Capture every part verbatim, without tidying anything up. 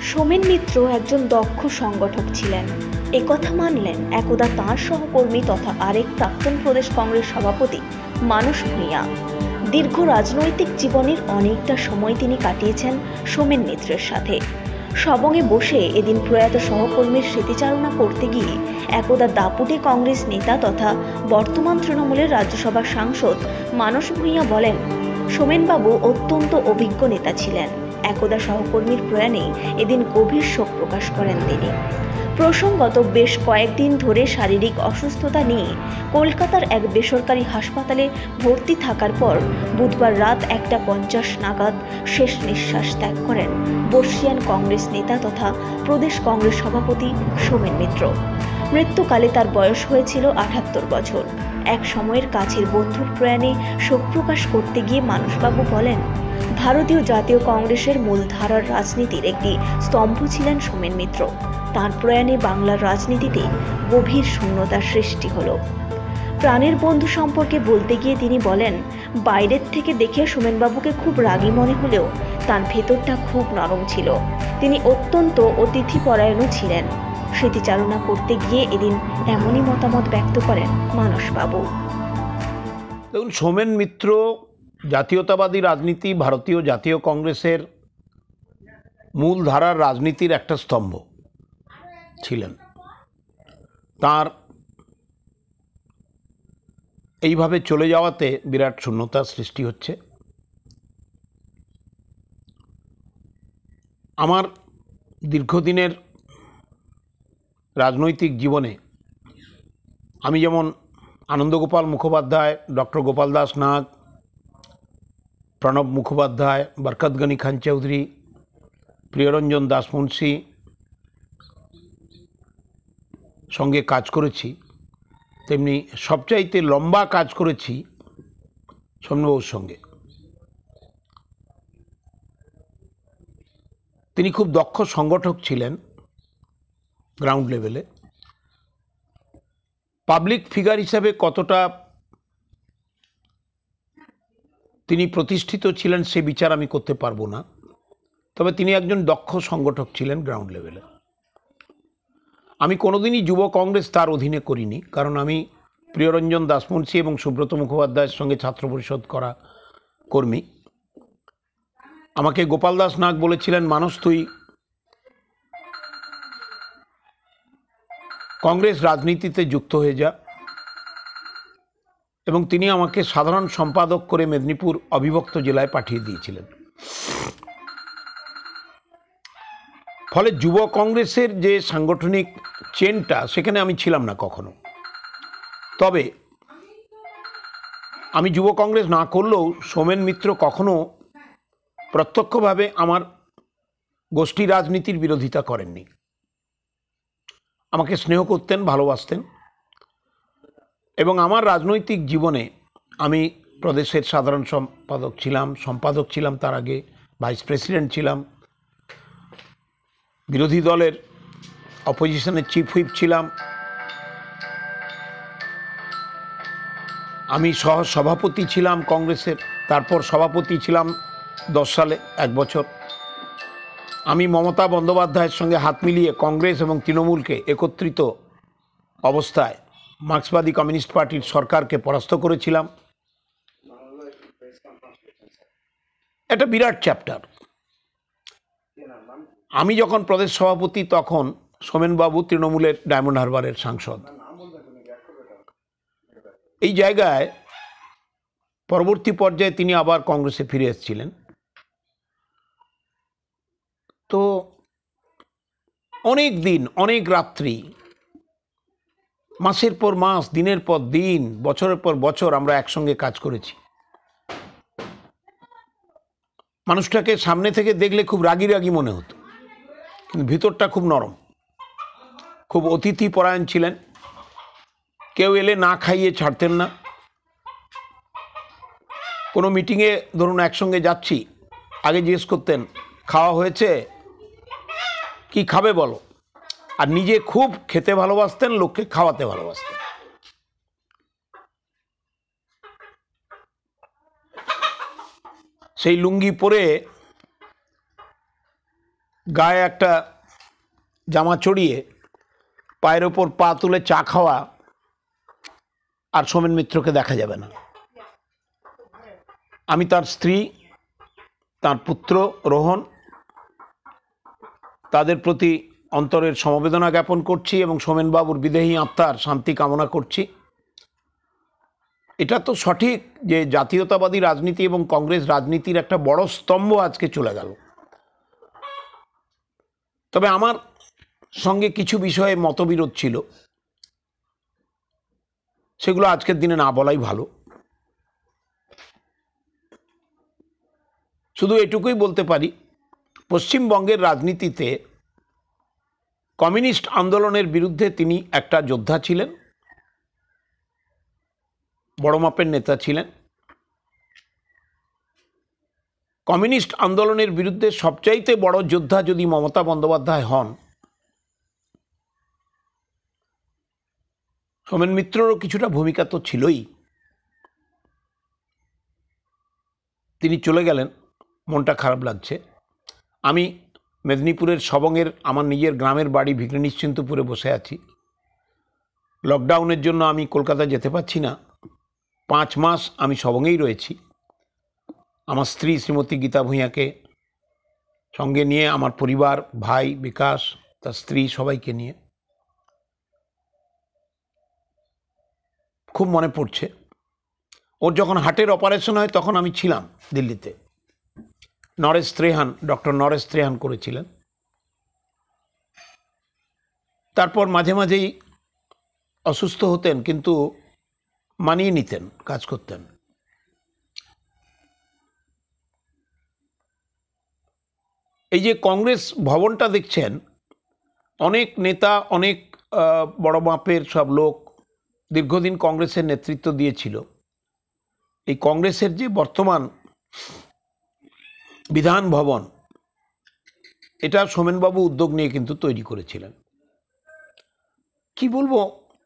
সোমেন মিত্র একজন দক্ষ সংগঠক ছিলেন, একথা মানলেন একদা তাঁর সহকর্মী তথা আরেক প্রাক্তন প্রদেশ কংগ্রেস সভাপতি মানস ভূঁইয়া। দীর্ঘ রাজনৈতিক জীবনের অনেকটা সময় তিনি কাটিয়েছেন সোমেন মিত্রের সাথে। সবঙ্গে বসে এদিন প্রয়াত সহকর্মীর স্মৃতিচারণা করতে গিয়ে একদা দাপুটে কংগ্রেস নেতা তথা বর্তমান তৃণমূলের রাজ্যসভার সাংসদ মানস ভূঁইয়া বলেন, সোমেনবাবু অত্যন্ত অভিজ্ঞ নেতা ছিলেন। একদা সহকর্মীর প্রয়াণে এদিন গভীর শোক প্রকাশ করেন তিনি। প্রসঙ্গত বেশ কয়েকদিন ধরে শারীরিক অসুস্থতা নিয়ে কলকাতার এক বেসরকারি হাসপাতালে ভর্তি থাকার পর বুধবার রাত একটা পঞ্চাশ নাগাদ শেষ নিঃশ্বাস ত্যাগ করেন বর্ষিয়ান কংগ্রেস নেতা তথা প্রদেশ কংগ্রেস সভাপতি সোমেন মিত্র। মৃত্যুকালে তার বয়স হয়েছিল আটাত্তর বছর। এক সময়ের কাছের বন্ধুর প্রয়াণে শোক প্রকাশ করতে গিয়ে মানসবাবু বলেন, ভারতীয় জাতীয় কংগ্রেসের মূলধারার রাজনীতির একটি স্তম্ভ ছিলেন সোমেন মিত্র। তাঁর প্রয়াণে বাংলার রাজনীতিতে গভীর শূন্যতার সৃষ্টি হলো। প্রাণের বন্ধু সম্পর্কে বলতে গিয়ে তিনি বলেন, বাইরের থেকে দেখে সোমেনবাবুকে খুব রাগী মনে হলেও তার ভেতরটা খুব নরম ছিল। তিনি অত্যন্ত অতিথিপরায়ণও ছিলেন। স্মৃতিচারণা করতে গিয়ে এদিন এমনই মতামত ব্যক্ত করেন মানসবাবু। দেখুন, সোমেন মিত্র জাতীয়তাবাদী রাজনীতি, ভারতীয় জাতীয় কংগ্রেসের মূল ধারার রাজনীতির একটা স্তম্ভ ছিলেন। তার এইভাবে চলে যাওয়াতে বিরাট শূন্যতার সৃষ্টি হচ্ছে। আমার দীর্ঘদিনের রাজনৈতিক জীবনে আমি যেমন আনন্দগোপাল মুখোপাধ্যায়, ডক্টর গোপাল দাস নাগ, প্রণব মুখোপাধ্যায়, বরকত গনি খান চৌধুরী, প্রিয়রঞ্জন দাসমুন্সি সঙ্গে কাজ করেছি, তেমনি সবচাইতে লম্বা কাজ করেছি সোমেনবাবুর সঙ্গে। তিনি খুব দক্ষ সংগঠক ছিলেন গ্রাউন্ড লেভেলে। পাবলিক ফিগার হিসাবে কতটা তিনি প্রতিষ্ঠিত ছিলেন সে বিচার আমি করতে পারবো না, তবে তিনি একজন দক্ষ সংগঠক ছিলেন গ্রাউন্ড লেভেলে। আমি কোনোদিনই যুব কংগ্রেস তার অধীনে করিনি, কারণ আমি প্রিয়রঞ্জন দাসমুন্সি এবং সুব্রত মুখোপাধ্যায়ের সঙ্গে ছাত্র পরিষদ করা কর্মী। আমাকে গোপাল দাস নাগ বলেছিলেন, মানুষ তুই কংগ্রেস রাজনীতিতে যুক্ত হয়ে যা, এবং তিনি আমাকে সাধারণ সম্পাদক করে মেদিনীপুর অবিভক্ত জেলায় পাঠিয়ে দিয়েছিলেন। ফলে যুব কংগ্রেসের যে সাংগঠনিক চেনটা, সেখানে আমি ছিলাম না কখনো। তবে আমি যুব কংগ্রেস না করলেও সোমেন মিত্র কখনো প্রত্যক্ষভাবে আমার গোষ্ঠী রাজনীতির বিরোধিতা করেননি। আমাকে স্নেহ করতেন, ভালোবাসতেন, এবং আমার রাজনৈতিক জীবনে আমি প্রদেশের সাধারণ সম্পাদক ছিলাম, সম্পাদক ছিলাম, তার আগে ভাইস প্রেসিডেন্ট ছিলাম, বিরোধী দলের অপোজিশনের চিফ হুইপ ছিলাম, আমি সহ সভাপতি ছিলাম কংগ্রেসের, তারপর সভাপতি ছিলাম দশ সালে এক বছর। আমি মমতা বন্দ্যোপাধ্যায়ের সঙ্গে হাত মিলিয়ে কংগ্রেস এবং তৃণমূলকে একত্রিত অবস্থায় মার্ক্সবাদী কমিউনিস্ট পার্টির সরকারকে পরাস্ত করেছিলাম। একটা বিরাট চ্যাপ্টার। আমি যখন প্রদেশ সভাপতি তখন সোমেনবাবু তৃণমূলের ডায়মন্ড হারবারের সাংসদ। এই জায়গায় পরবর্তী পর্যায়ে তিনি আবার কংগ্রেসে ফিরে এসেছিলেন। তো অনেক দিন, অনেক রাত্রি, মাসের পর মাস, দিনের পর দিন, বছরের পর বছর আমরা একসঙ্গে কাজ করেছি। মানুষটাকে সামনে থেকে দেখলে খুব রাগী রাগী মনে হতো, কিন্তু ভিতরটা খুব নরম, খুব অতিথি পরায়ণ ছিলেন। কেউ এলে না খাইয়ে ছাড়তেন না। কোনো মিটিংয়ে ধরুন একসঙ্গে যাচ্ছি, আগে জিজ্ঞেস করতেন, খাওয়া হয়েছে, কি খাবে বলো। আর নিজে খুব খেতে ভালোবাসতেন, লোককে খাওয়াতে ভালোবাসতেন। সেই লুঙ্গি পরে গায়ে একটা জামা চড়িয়ে পায়ের ওপর পা তুলে চা খাওয়া আর সোমেন মিত্রকে দেখা যাবে না। আমি তার স্ত্রী, তার পুত্র রোহন, তাদের প্রতি অন্তরের সমবেদনা জ্ঞাপন করছি এবং সোমেনবাবুর বিদেহী আত্মার শান্তি কামনা করছি। এটা তো সঠিক যে জাতীয়তাবাদী রাজনীতি এবং কংগ্রেস রাজনীতির একটা বড় স্তম্ভ আজকে চলে গেল। তবে আমার সঙ্গে কিছু বিষয়ে মতবিরোধ ছিল, সেগুলো আজকের দিনে না বলাই ভালো। শুধু এটুকুই বলতে পারি, পশ্চিমবঙ্গের রাজনীতিতে কমিউনিস্ট আন্দোলনের বিরুদ্ধে তিনি একটা যোদ্ধা ছিলেন, বড় মাপের নেতা ছিলেন। কমিউনিস্ট আন্দোলনের বিরুদ্ধে সবচাইতে বড় যোদ্ধা যদি মমতা বন্দ্যোপাধ্যায় হন, সোমেন মিত্ররও কিছুটা ভূমিকা তো ছিলই। তিনি চলে গেলেন, মনটা খারাপ লাগছে। আমি মেদিনীপুরের সবংয়ের আমার নিজের গ্রামের বাড়ি ভিক্রি নিশ্চিন্তপুরে বসে আছি। লকডাউনের জন্য আমি কলকাতা যেতে পারছি না। পাঁচ মাস আমি সবংয়েই রয়েছি, আমার স্ত্রী শ্রীমতী গীতা ভূঁইয়াকে সঙ্গে নিয়ে, আমার পরিবার, ভাই বিকাশ, তার স্ত্রী, সবাইকে নিয়ে। খুব মনে পড়ছে। ওর যখন হার্টের অপারেশন হয় তখন আমি ছিলাম দিল্লিতে। নরেশ ত্রেহান, ডক্টর নরেশ ত্রেহান করেছিলেন। তারপর মাঝে মাঝেই অসুস্থ হতেন, কিন্তু মানিয়ে নিতেন, কাজ করতেন। এই যে কংগ্রেস ভবনটা দেখছেন, অনেক নেতা, অনেক বড় মাপের সব লোক দীর্ঘদিন কংগ্রেসের নেতৃত্ব দিয়েছিল। এই কংগ্রেসের যে বর্তমান বিধান ভবন, এটা সোমেনবাবু উদ্যোগ নিয়ে কিন্তু তৈরি করেছিলেন। কি বলবো,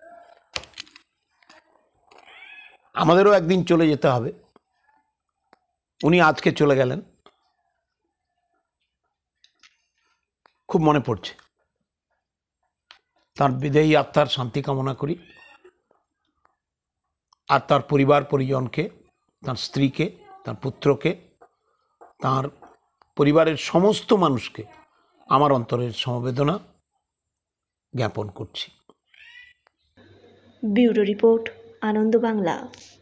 আমাদেরও একদিন চলে যেতে হবে। উনি আজকে চলে গেলেন, খুব মনে পড়ছে। তার বিদেহী আত্মার শান্তি কামনা করি, আর তার পরিবার পরিজনকে, তার স্ত্রীকে, তার পুত্রকে, তার পরিবারের সমস্ত মানুষকে আমার অন্তরের সমবেদনা জ্ঞাপন করছি। Bureau report, Ananda Bangla.